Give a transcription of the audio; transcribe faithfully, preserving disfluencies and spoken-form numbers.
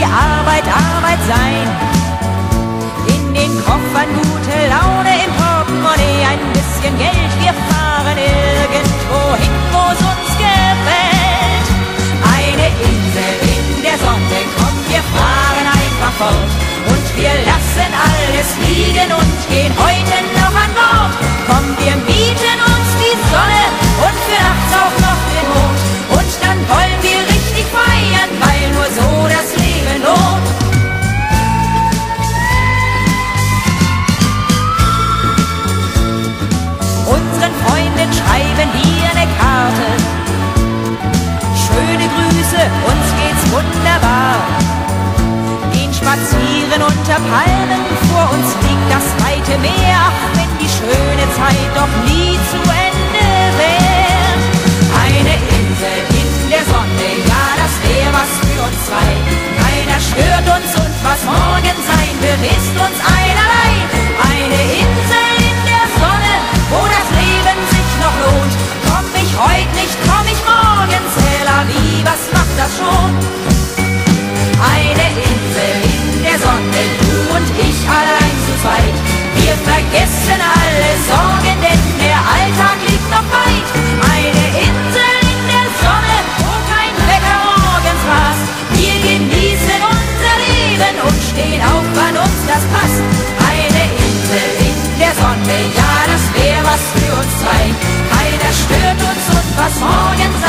die Arbeit Arbeit sein. In den Koffern gute Laune, im Portemonnaie ein bisschen Geld. Wir fahren irgendwo hin, wo's uns gefällt. Eine Insel in der Sonne, komm, wir fahren einfach fort. Und wir lassen alles liegen und gehen heute noch an Bord. Komm, wir mieten uns die Sonne und für nachts auch noch den Mond. Und dann wollen wir richtig feiern, weil nur so das Leben lohnt. Unseren Freunden schreiben wir eine Karte. Schöne Grüße, uns geht's wunderbar. Gehen spazieren unter Palmen, vor uns liegt das weite Meer. Ach, wenn die schöne Zeit doch nie zu Ende wäre. Eine Insel in der Sonne, ja, das wär was für uns zwei. Keiner stört uns und was morgen sein wird, ist uns einerlei. Eine Insel in der Sonne, wo das Leben sich noch lohnt. Komm ich heut nicht, komm ich morgen, c'est la vie, was macht das schon? Eine Insel in der Sonne, du und ich allein zu zweit. Wir vergessen alle Sorgen, denn der Alltag liegt noch weit. Eine Insel in der Sonne, wo kein Wecker morgens rast. Wir genießen unser Leben und stehen auf, wann uns das passt. Eine Insel in der Sonne, ja, das wär was für uns zwei. Keiner stört uns und was morgen